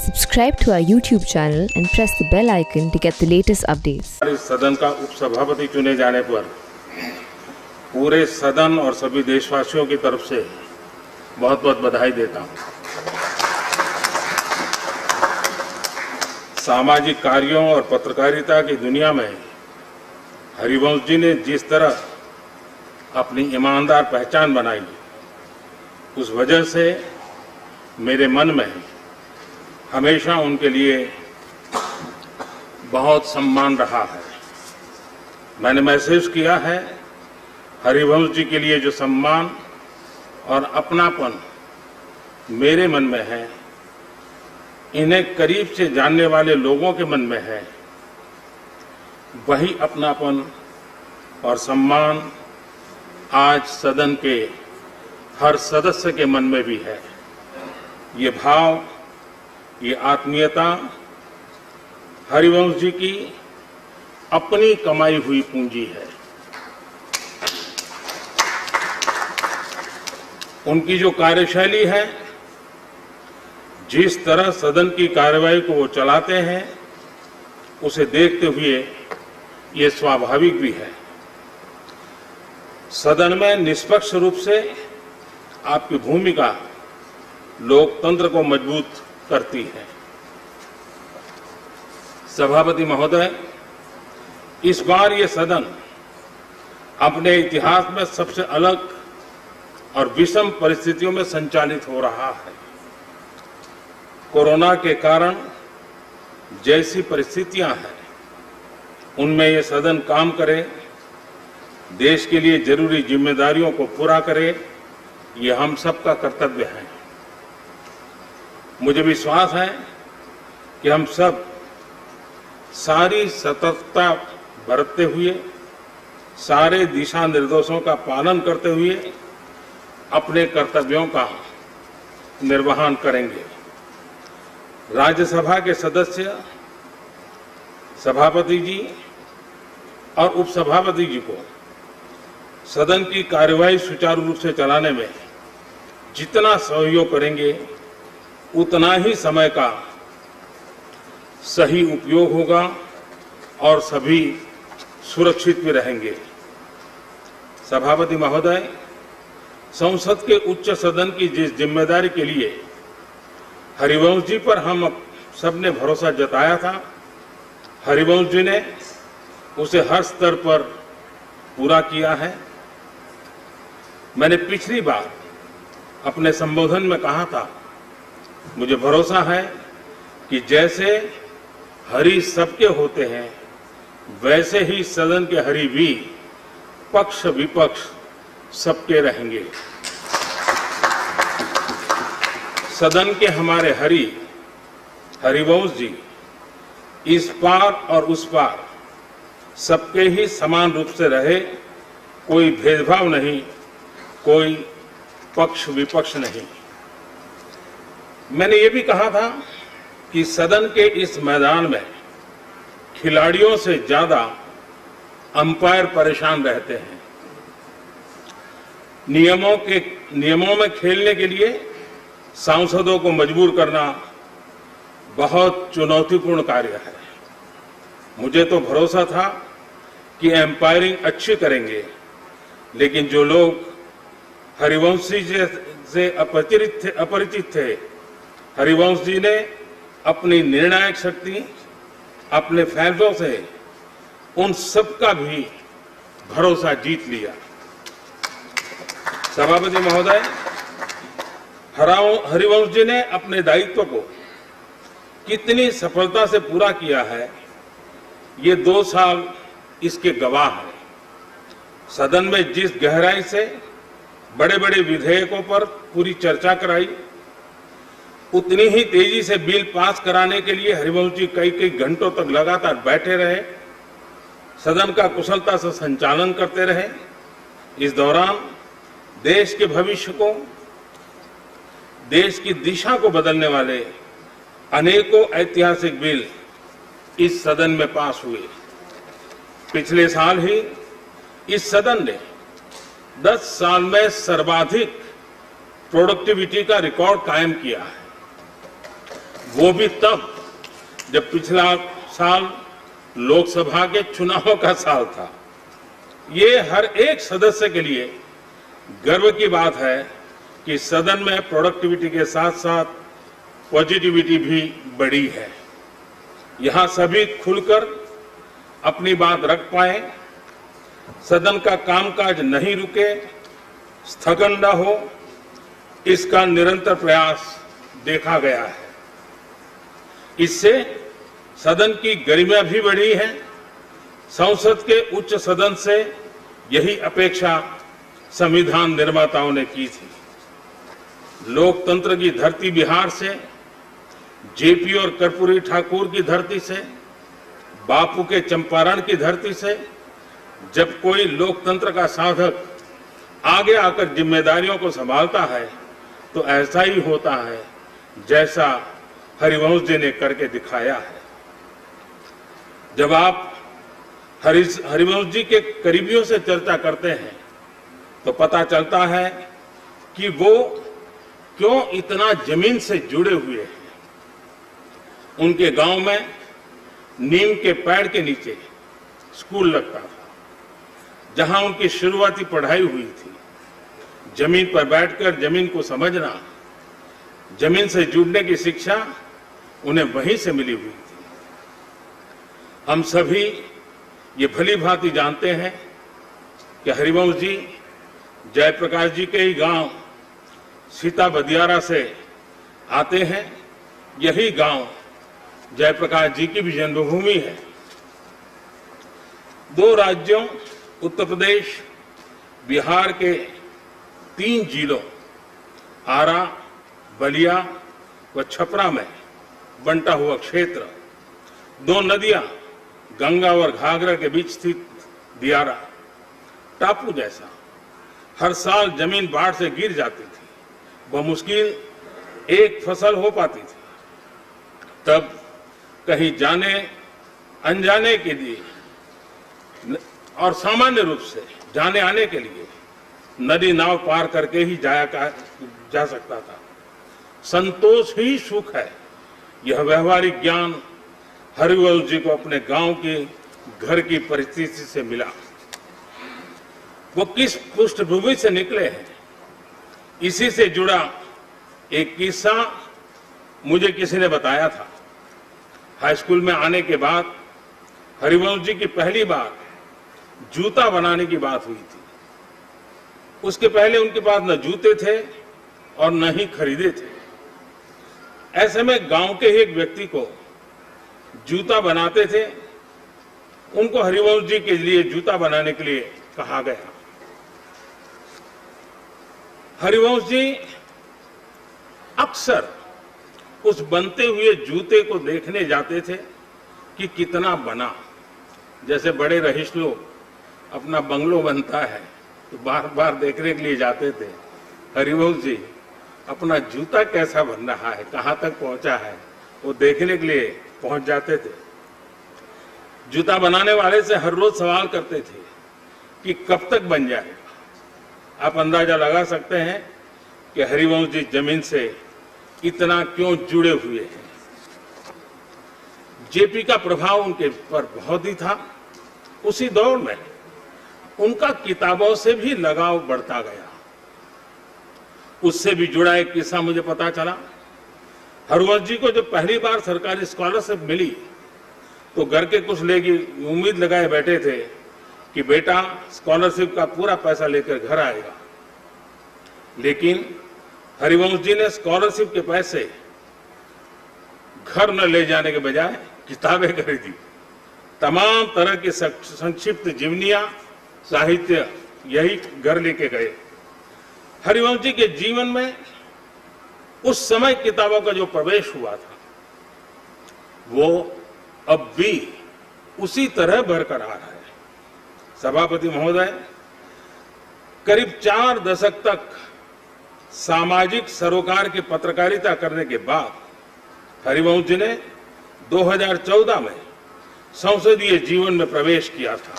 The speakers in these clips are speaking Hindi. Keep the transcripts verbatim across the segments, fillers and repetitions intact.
Subscribe to our YouTube channel and press the bell icon to get the latest updates. सदन का उपसभापति चुने जाने पर पूरे सदन और सभी देशवासियों की तरफ से बहुत बहुत बधाई देता हूं। सामाजिक कार्यों और पत्रकारिता की दुनिया में हरिवंश जी ने जिस तरह अपनी ईमानदार पहचान बनाई, उस वजह से मेरे मन में हमेशा उनके लिए बहुत सम्मान रहा है। मैंने महसूस किया है हरिवंश जी के लिए जो सम्मान और अपनापन मेरे मन में है, इन्हें करीब से जानने वाले लोगों के मन में है, वही अपनापन और सम्मान आज सदन के हर सदस्य के मन में भी है। ये भाव, ये आत्मीयता हरिवंश जी की अपनी कमाई हुई पूंजी है। उनकी जो कार्यशैली है, जिस तरह सदन की कार्यवाही को वो चलाते हैं, उसे देखते हुए ये स्वाभाविक भी है। सदन में निष्पक्ष रूप से आपकी भूमिका लोकतंत्र को मजबूत करती है। सभापति महोदय, इस बार ये सदन अपने इतिहास में सबसे अलग और विषम परिस्थितियों में संचालित हो रहा है। कोरोना के कारण जैसी परिस्थितियां हैं, उनमें ये सदन काम करे, देश के लिए जरूरी जिम्मेदारियों को पूरा करे, ये हम सबका कर्तव्य है। मुझे विश्वास है कि हम सब सारी सतर्कता बरतते हुए, सारे दिशा निर्देशों का पालन करते हुए अपने कर्तव्यों का निर्वहन करेंगे। राज्यसभा के सदस्य, सभापति जी और उपसभापति जी को सदन की कार्यवाही सुचारू रूप से चलाने में जितना सहयोग करेंगे, उतना ही समय का सही उपयोग होगा और सभी सुरक्षित भी रहेंगे। सभापति महोदय, संसद के उच्च सदन की जिस जिम्मेदारी के लिए हरिवंश जी पर हम सबने भरोसा जताया था, हरिवंश जी ने उसे हर स्तर पर पूरा किया है। मैंने पिछली बार अपने संबोधन में कहा था, मुझे भरोसा है कि जैसे हरि सबके होते हैं, वैसे ही सदन के हरि भी पक्ष विपक्ष सबके रहेंगे। सदन के हमारे हरि हरिवंश जी इस पार और उस पार सबके ही समान रूप से रहे, कोई भेदभाव नहीं, कोई पक्ष विपक्ष नहीं। मैंने ये भी कहा था कि सदन के इस मैदान में खिलाड़ियों से ज्यादा अंपायर परेशान रहते हैं। नियमों के नियमों में खेलने के लिए सांसदों को मजबूर करना बहुत चुनौतीपूर्ण कार्य है। मुझे तो भरोसा था कि एम्पायरिंग अच्छी करेंगे, लेकिन जो लोग हरिवंश जी से अपरिचित थे, अपरिचित थे, हरिवंश जी ने अपनी निर्णायक शक्ति, अपने फैसलों से उन सबका भी भरोसा जीत लिया। सभापति महोदय, हरिवंश जी ने अपने दायित्व को कितनी सफलता से पूरा किया है, ये दो साल इसके गवाह है। सदन में जिस गहराई से बड़े बड़े विधेयकों पर पूरी चर्चा कराई, उतनी ही तेजी से बिल पास कराने के लिए हरिवंश जी कई कई घंटों तक लगातार बैठे रहे, सदन का कुशलता से संचालन करते रहे। इस दौरान देश के भविष्य को, देश की दिशा को बदलने वाले अनेकों ऐतिहासिक बिल इस सदन में पास हुए। पिछले साल ही इस सदन ने दस साल में सर्वाधिक प्रोडक्टिविटी का रिकॉर्ड कायम किया है। वो भी तब जब पिछला साल लोकसभा के चुनाव का साल था। ये हर एक सदस्य के लिए गर्व की बात है कि सदन में प्रोडक्टिविटी के साथ साथ पॉजिटिविटी भी बढ़ी है। यहां सभी खुलकर अपनी बात रख पाए, सदन का कामकाज नहीं रुके, स्थगन न हो, इसका निरंतर प्रयास देखा गया है। इससे सदन की गरिमा भी बढ़ी है। संसद के उच्च सदन से यही अपेक्षा संविधान निर्माताओं ने की थी। लोकतंत्र की धरती बिहार से, जेपी और कर्पूरी ठाकुर की धरती से, बापू के चंपारण की धरती से जब कोई लोकतंत्र का साधक आगे आकर जिम्मेदारियों को संभालता है तो ऐसा ही होता है जैसा हरिवंश जी ने करके दिखाया है। जब आप हरिवंश जी के करीबियों से चर्चा करते हैं तो पता चलता है कि वो क्यों इतना जमीन से जुड़े हुए हैं। उनके गांव में नीम के पेड़ के नीचे स्कूल लगता था, जहां उनकी शुरुआती पढ़ाई हुई थी। जमीन पर बैठकर जमीन को समझना, जमीन से जुड़ने की शिक्षा उन्हें वहीं से मिली हुई थी। हम सभी ये भली भांति जानते हैं कि हरिवंश जी जयप्रकाश जी के ही गांव सीता बदियारा से आते हैं। यही गांव जयप्रकाश जी की भी जन्मभूमि है। दो राज्यों उत्तर प्रदेश, बिहार के तीन जिलों आरा, बलिया व छपरा में बंटा हुआ क्षेत्र, दो नदियां गंगा और घाघरा के बीच स्थित दियारा टापू जैसा, हर साल जमीन बाढ़ से गिर जाती थी। बमुश्किल एक फसल हो पाती थी। तब कहीं जाने अनजाने के लिए और सामान्य रूप से जाने आने के लिए नदी नाव पार करके ही जाया का, जा सकता था। संतोष ही सुख है। यह व्यवहारिक ज्ञान हरिवंश जी को अपने गांव की घर की परिस्थिति से मिला। वो किस पृष्ठभूमि से निकले हैं, इसी से जुड़ा एक किस्सा मुझे किसी ने बताया था। हाई स्कूल में आने के बाद हरिवंश जी की पहली बार जूता बनाने की बात हुई थी। उसके पहले उनके पास न जूते थे और न ही खरीदे थे। ऐसे में गांव के ही एक व्यक्ति को जूता बनाते थे। उनको हरिवंश जी के लिए जूता बनाने के लिए कहा गया। हरिवंश जी अक्सर उस बनते हुए जूते को देखने जाते थे कि कितना बना। जैसे बड़े रईस लोग अपना बंगलो बनता है तो बार बार देखने के लिए जाते थे। हरिवंश जी अपना जूता कैसा बन रहा है, कहां तक पहुंचा है, वो देखने के लिए पहुंच जाते थे। जूता बनाने वाले से हर रोज सवाल करते थे कि कब तक बन जाएगा। आप अंदाजा लगा सकते हैं कि हरिवंश जी जमीन से इतना क्यों जुड़े हुए हैं। जेपी का प्रभाव उनके पर बहुत ही था। उसी दौर में उनका किताबों से भी लगाव बढ़ता गया। उससे भी जुड़ा एक किस्सा मुझे पता चला। हरिवंश जी को जब पहली बार सरकारी स्कॉलरशिप मिली तो घर के कुछ लोग उम्मीद लगाए बैठे थे कि बेटा स्कॉलरशिप का पूरा पैसा लेकर घर आएगा। लेकिन हरिवंश जी ने स्कॉलरशिप के पैसे घर न ले जाने के बजाय किताबें खरीदी। तमाम तरह की संक्षिप्त जीवनियां, साहित्य यही घर लेके गए। हरिवंश जी के जीवन में उस समय किताबों का जो प्रवेश हुआ था वो अब भी उसी तरह बरकरार है। सभापति महोदय, करीब चार दशक तक सामाजिक सरोकार की पत्रकारिता करने के बाद हरिवंश जी ने दो हज़ार चौदह में संसदीय जीवन में प्रवेश किया था।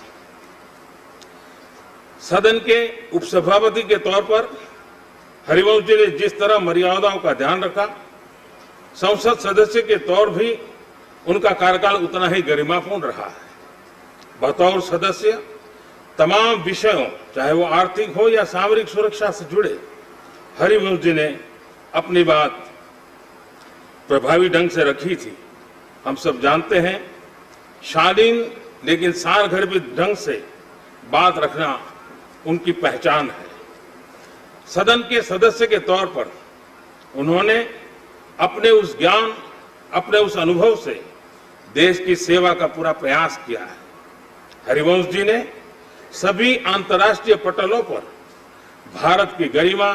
सदन के उपसभापति के तौर पर हरिवंश जी ने जिस तरह मर्यादाओं का ध्यान रखा, संसद सदस्य के तौर भी उनका कार्यकाल उतना ही गरिमापूर्ण रहा है। बतौर सदस्य तमाम विषयों, चाहे वो आर्थिक हो या सामरिक सुरक्षा से जुड़े, हरिवंश जी ने अपनी बात प्रभावी ढंग से रखी थी। हम सब जानते हैं, शालीन लेकिन सारगर्भित ढंग से बात रखना उनकी पहचान है। सदन के सदस्य के तौर पर उन्होंने अपने उस ज्ञान, अपने उस अनुभव से देश की सेवा का पूरा प्रयास किया है। हरिवंश जी ने सभी अंतर्राष्ट्रीय पटलों पर भारत की गरिमा,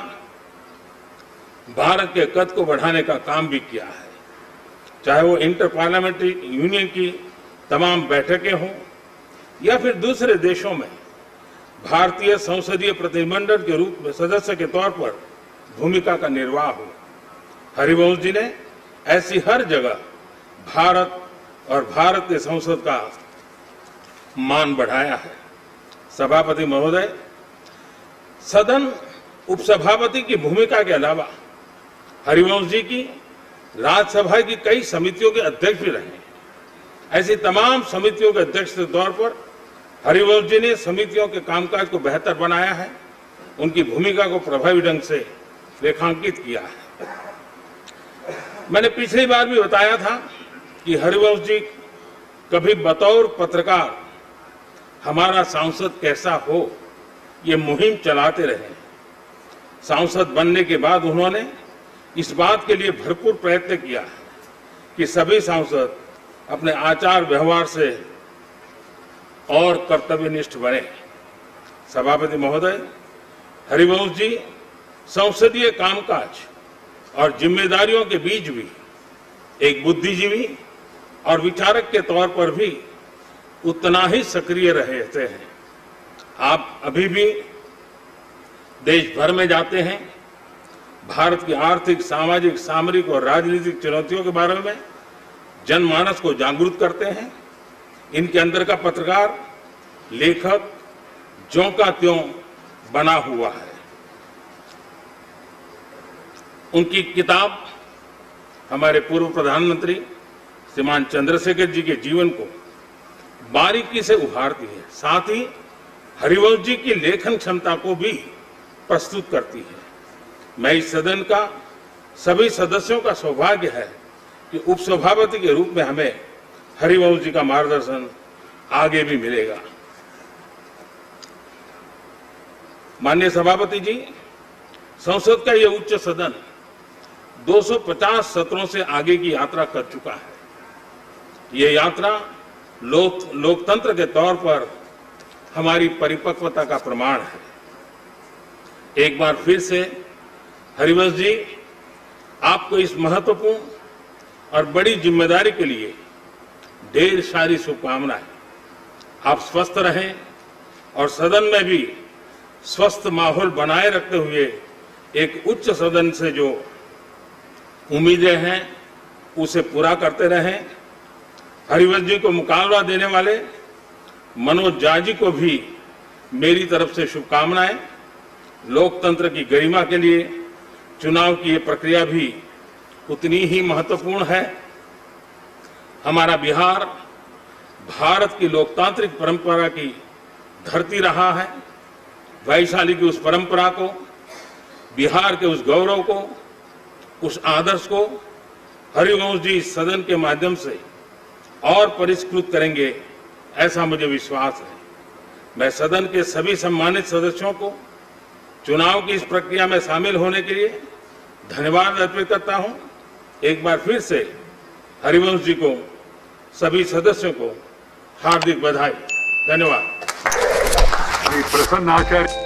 भारत के कद को बढ़ाने का काम भी किया है। चाहे वो इंटर पार्लियामेंट्री यूनियन की तमाम बैठकें हों या फिर दूसरे देशों में भारतीय संसदीय प्रतिनिधिमंडल के रूप में सदस्य के तौर पर भूमिका का निर्वाह हो, हरिवंश जी ने ऐसी हर जगह भारत और भारत के संसद का मान बढ़ाया है। सभापति महोदय, सदन उपसभापति की भूमिका के अलावा हरिवंश जी की राज्यसभा की कई समितियों के अध्यक्ष भी रहे। ऐसी तमाम समितियों के अध्यक्ष के तौर पर हरिवंश जी ने समितियों के कामकाज को बेहतर बनाया है, उनकी भूमिका को प्रभावी ढंग से रेखांकित किया है। मैंने पिछली बार भी बताया था कि हरिवंश जी कभी बतौर पत्रकार हमारा सांसद कैसा हो, ये मुहिम चलाते रहे। सांसद बनने के बाद उन्होंने इस बात के लिए भरपूर प्रयत्न किया कि सभी सांसद अपने आचार व्यवहार से और कर्तव्यनिष्ठ बने। सभापति महोदय, हरिवंश जी संसदीय कामकाज और जिम्मेदारियों के बीच भी एक बुद्धिजीवी और विचारक के तौर पर भी उतना ही सक्रिय रहते हैं। आप अभी भी देश भर में जाते हैं, भारत की आर्थिक, सामाजिक, सामरिक और राजनीतिक चुनौतियों के बारे में जनमानस को जागरूक करते हैं। इनके अंदर का पत्रकार, लेखक ज्यों का त्यों बना हुआ है। उनकी किताब हमारे पूर्व प्रधानमंत्री श्रीमान चंद्रशेखर जी के जीवन को बारीकी से उभारती है, साथ ही हरिवंश जी की लेखन क्षमता को भी प्रस्तुत करती है। मैं इस सदन का सभी सदस्यों का सौभाग्य है कि उपसभापति के रूप में हमें हरिवंश जी का मार्गदर्शन आगे भी मिलेगा। माननीय सभापति जी, संसद का यह उच्च सदन दो सौ पचास सत्रों से आगे की यात्रा कर चुका है। ये यात्रा लोक लोकतंत्र के तौर पर हमारी परिपक्वता का प्रमाण है। एक बार फिर से हरिवंश जी, आपको इस महत्वपूर्ण और बड़ी जिम्मेदारी के लिए ढेर सारी शुभकामनाएं। आप स्वस्थ रहें और सदन में भी स्वस्थ माहौल बनाए रखते हुए एक उच्च सदन से जो उम्मीदें हैं उसे पूरा करते रहें। हरिवंश जी को मुकाबला देने वाले मनोज झा जी को भी मेरी तरफ से शुभकामनाएं। लोकतंत्र की गरिमा के लिए चुनाव की ये प्रक्रिया भी उतनी ही महत्वपूर्ण है। हमारा बिहार भारत की लोकतांत्रिक परंपरा की धरती रहा है। वैशाली की उस परंपरा को, बिहार के उस गौरव को, उस आदर्श को हरिवंश जी इस सदन के माध्यम से और परिष्कृत करेंगे, ऐसा मुझे विश्वास है। मैं सदन के सभी सम्मानित सदस्यों को चुनाव की इस प्रक्रिया में शामिल होने के लिए धन्यवाद अर्पित करता हूं। एक बार फिर से हरिवंश जी को, सभी सदस्यों को हार्दिक बधाई। धन्यवाद। प्रसन्न आचार्य।